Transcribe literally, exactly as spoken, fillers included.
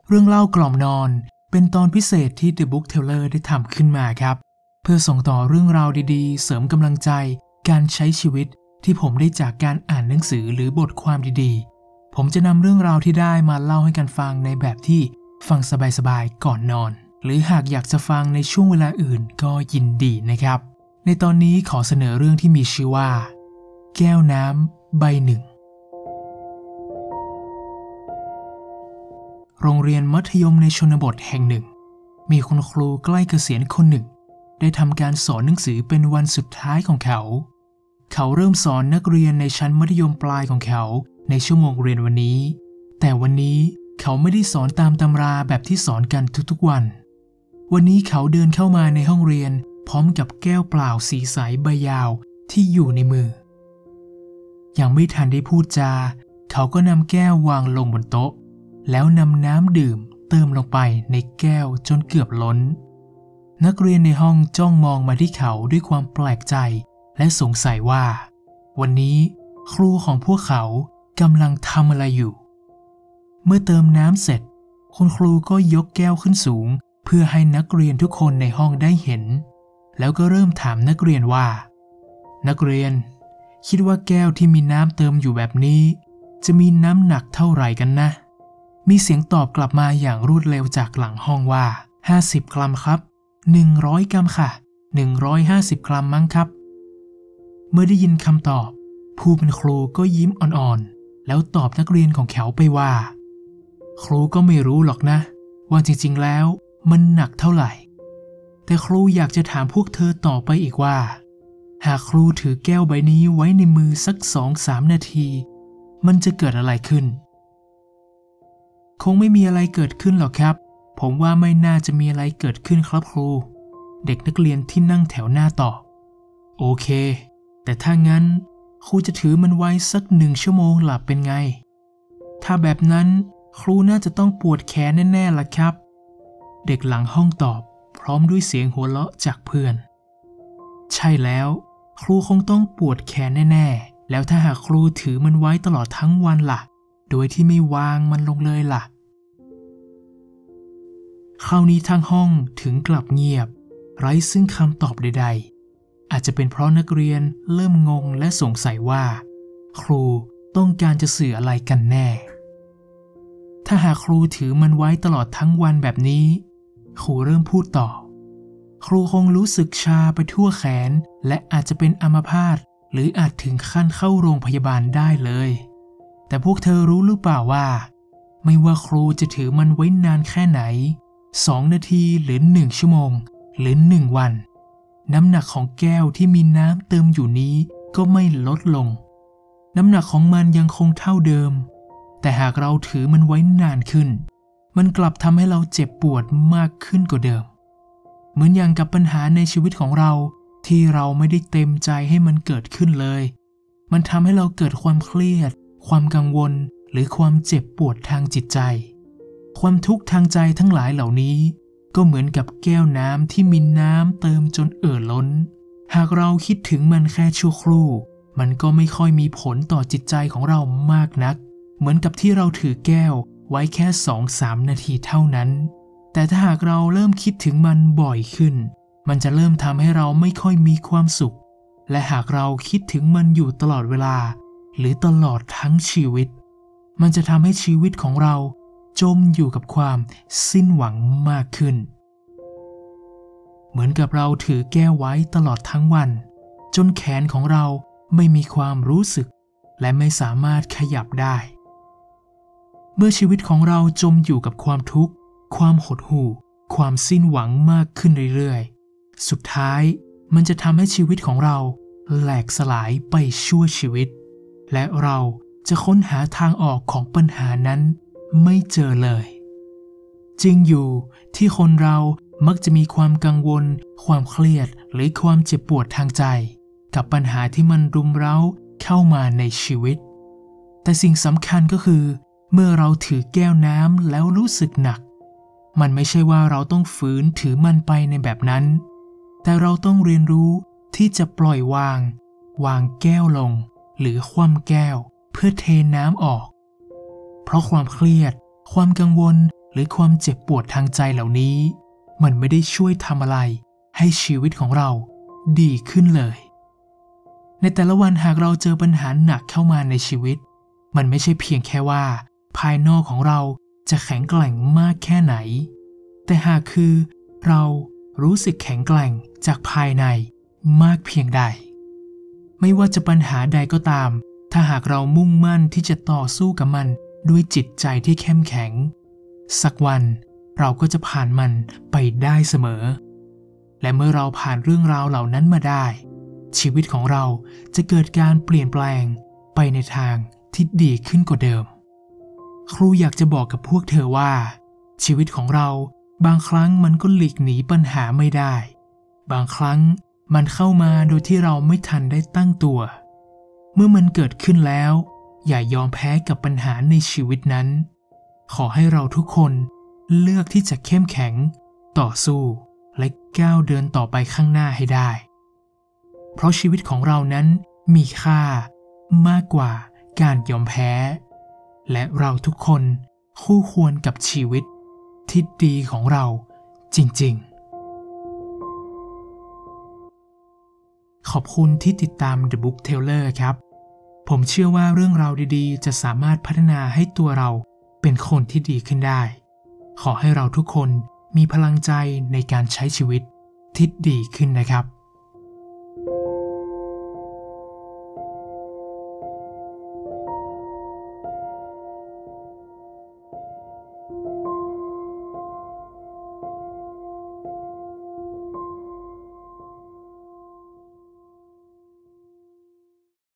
เรื่องเล่ากล่อมนอนเป็นตอนพิเศษที่ The Bookteller ได้ทำขึ้นมาครับเพื่อส่งต่อเรื่องราวดีๆเสริมกำลังใจการใช้ชีวิตที่ผมได้จากการอ่านหนังสือหรือบทความดีๆผมจะนำเรื่องราวที่ได้มาเล่าให้กันฟังในแบบที่ฟังสบายๆก่อนนอนหรือหากอยากจะฟังในช่วงเวลาอื่นก็ยินดีนะครับในตอนนี้ขอเสนอเรื่องที่มีชื่อว่าแก้วน้ำใบหนึ่งโรงเรียนมัธยมในชนบทแห่งหนึ่งมีคุณครูใกล้เกษียณคนหนึ่งได้ทำการสอนหนังสือเป็นวันสุดท้ายของเขาเขาเริ่มสอนนักเรียนในชั้นมัธยมปลายของเขาในชั่วโมงเรียนวันนี้แต่วันนี้เขาไม่ได้สอนตามตำราแบบที่สอนกันทุกๆวันวันนี้เขาเดินเข้ามาในห้องเรียนพร้อมกับแก้วเปล่าสีใสใบยาวที่อยู่ในมือยังไม่ทันได้พูดจาเขาก็นำแก้ววางลงบนโต๊ะแล้วนำน้ำดื่มเติมลงไปในแก้วจนเกือบล้นนักเรียนในห้องจ้องมองมาที่เขาด้วยความแปลกใจและสงสัยว่าวันนี้ครูของพวกเขากำลังทำอะไรอยู่เมื่อเติมน้ำเสร็จคุณครูก็ยกแก้วขึ้นสูงเพื่อให้นักเรียนทุกคนในห้องได้เห็นแล้วก็เริ่มถามนักเรียนว่านักเรียนคิดว่าแก้วที่มีน้ำเติมอยู่แบบนี้จะมีน้ำหนักเท่าไหร่กันนะมีเสียงตอบกลับมาอย่างรวดเร็วจากหลังห้องว่าห้าสิบกรัมครับหนึ่งร้อยกรัมค่ะหนึ่งร้อยห้าสิบกรัมมั้งครับเมื่อได้ยินคำตอบผู้เป็นครูก็ยิ้มอ่อนๆแล้วตอบนักเรียนของเขาไปว่าครูก็ไม่รู้หรอกนะว่าจริงๆแล้วมันหนักเท่าไหร่แต่ครูอยากจะถามพวกเธอต่อไปอีกว่าหากครูถือแก้วใบนี้ไว้ในมือสัก สองถึงสาม นาทีมันจะเกิดอะไรขึ้นคงไม่มีอะไรเกิดขึ้นหรอกครับผมว่าไม่น่าจะมีอะไรเกิดขึ้นครับครูเด็กนักเรียนที่นั่งแถวหน้าตอบโอเคแต่ถ้างั้นครูจะถือมันไว้สักหนึ่งชั่วโมงหลับเป็นไงถ้าแบบนั้นครูน่าจะต้องปวดแขนแน่ๆล่ะครับเด็กหลังห้องตอบพร้อมด้วยเสียงหัวเราะจากเพื่อนใช่แล้วครูคงต้องปวดแขนแน่ๆแล้วถ้าหากครูถือมันไว้ตลอดทั้งวันล่ะโดยที่ไม่วางมันลงเลยล่ะคราวนี้ทั้งห้องถึงกลับเงียบไร้ซึ่งคำตอบใดๆอาจจะเป็นเพราะนักเรียนเริ่มงงและสงสัยว่าครูต้องการจะสื่ออะไรกันแน่ถ้าหากครูถือมันไว้ตลอดทั้งวันแบบนี้ครูเริ่มพูดต่อครูคงรู้สึกชาไปทั่วแขนและอาจจะเป็นอัมพาตหรืออาจถึงขั้นเข้าโรงพยาบาลได้เลยแต่พวกเธอรู้หรือเปล่าว่าไม่ว่าครูจะถือมันไว้นานแค่ไหนสองนาทีหรือหนึ่งชั่วโมงหรือหนึ่งวันน้ำหนักของแก้วที่มีน้ำเติมอยู่นี้ก็ไม่ลดลงน้ำหนักของมันยังคงเท่าเดิมแต่หากเราถือมันไว้นานขึ้นมันกลับทำให้เราเจ็บปวดมากขึ้นกว่าเดิมเหมือนอย่างกับปัญหาในชีวิตของเราที่เราไม่ได้เต็มใจให้มันเกิดขึ้นเลยมันทำให้เราเกิดความเครียดความกังวลหรือความเจ็บปวดทางจิตใจความทุกข์ทางใจทั้งหลายเหล่านี้ก็เหมือนกับแก้วน้ำที่มีน้ำเติมจนเอ่อล้นหากเราคิดถึงมันแค่ชั่วครู่มันก็ไม่ค่อยมีผลต่อจิตใจของเรามากนักเหมือนกับที่เราถือแก้วไว้แค่ สองถึงสาม นาทีเท่านั้นแต่ถ้าหากเราเริ่มคิดถึงมันบ่อยขึ้นมันจะเริ่มทำให้เราไม่ค่อยมีความสุขและหากเราคิดถึงมันอยู่ตลอดเวลาหรือตลอดทั้งชีวิตมันจะทำให้ชีวิตของเราจมอยู่กับความสิ้นหวังมากขึ้นเหมือนกับเราถือแก้วไว้ตลอดทั้งวันจนแขนของเราไม่มีความรู้สึกและไม่สามารถขยับได้เมื่อชีวิตของเราจมอยู่กับความทุกข์ความหดหู่ความสิ้นหวังมากขึ้นเรื่อยๆสุดท้ายมันจะทำให้ชีวิตของเราแหลกสลายไปชั่วชีวิตและเราจะค้นหาทางออกของปัญหานั้นไม่เจอเลยจริงอยู่ที่คนเรามักจะมีความกังวลความเครียดหรือความเจ็บปวดทางใจกับปัญหาที่มันรุมเร้าเข้ามาในชีวิตแต่สิ่งสำคัญก็คือเมื่อเราถือแก้วน้ำแล้วรู้สึกหนักมันไม่ใช่ว่าเราต้องฝืนถือมันไปในแบบนั้นแต่เราต้องเรียนรู้ที่จะปล่อยวางวางแก้วลงหรือคว่ำแก้วเพื่อเทน้ำออกเพราะความเครียดความกังวลหรือความเจ็บปวดทางใจเหล่านี้มันไม่ได้ช่วยทำอะไรให้ชีวิตของเราดีขึ้นเลยในแต่ละวันหากเราเจอปัญหาหนักเข้ามาในชีวิตมันไม่ใช่เพียงแค่ว่าภายนอกของเราจะแข็งแกร่งมากแค่ไหนแต่หากคือเรารู้สึกแข็งแกร่งจากภายในมากเพียงใดไม่ว่าจะปัญหาใดก็ตามถ้าหากเรามุ่งมั่นที่จะต่อสู้กับมันด้วยจิตใจที่เข้มแข็งสักวันเราก็จะผ่านมันไปได้เสมอและเมื่อเราผ่านเรื่องราวเหล่านั้นมาได้ชีวิตของเราจะเกิดการเปลี่ยนแปลงไปในทางที่ดีขึ้นกว่าเดิมครูอยากจะบอกกับพวกเธอว่าชีวิตของเราบางครั้งมันก็หลีกหนีปัญหาไม่ได้บางครั้งมันเข้ามาโดยที่เราไม่ทันได้ตั้งตัวเมื่อมันเกิดขึ้นแล้วอย่ายอมแพ้กับปัญหาในชีวิตนั้นขอให้เราทุกคนเลือกที่จะเข้มแข็งต่อสู้และก้าวเดินต่อไปข้างหน้าให้ได้เพราะชีวิตของเรานั้นมีค่ามากกว่าการยอมแพ้และเราทุกคนคู่ควรกับชีวิตที่ดีของเราจริงๆขอบคุณที่ติดตาม The Book Teller ครับผมเชื่อว่าเรื่องราวดีๆจะสามารถพัฒนาให้ตัวเราเป็นคนที่ดีขึ้นได้ขอให้เราทุกคนมีพลังใจในการใช้ชีวิตที่ดีขึ้นนะครับ